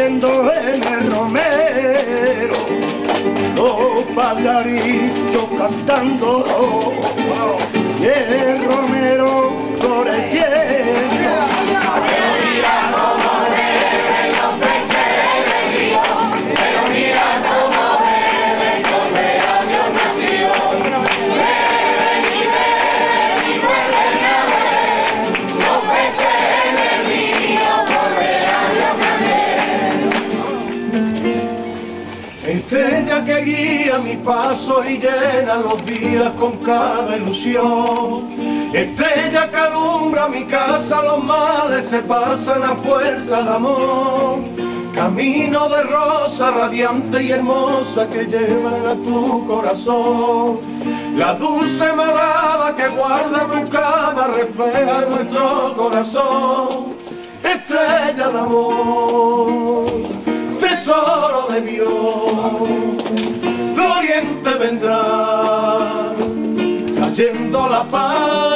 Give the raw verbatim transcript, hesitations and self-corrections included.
durmiendo en el romero, los pajarillos cantando y el romero floreciendo. Pero mira cómo beben los peces del río, pero mira cómo beben con el Dios nacido. Beben y beben y vuelven a ver los peces en el río, volver a Dios nacer. Estrella que guía mi paso y llena los días con cada ilusión. Estrella que alumbra mi casa, los males se pasan a fuerza de amor. Camino de rosa radiante y hermosa que llevan a tu corazón. La dulce morada que guarda tu cama refleja nuestro corazón. Estrella de amor, tesoro de Dios, de oriente vendrá cayendo la paz.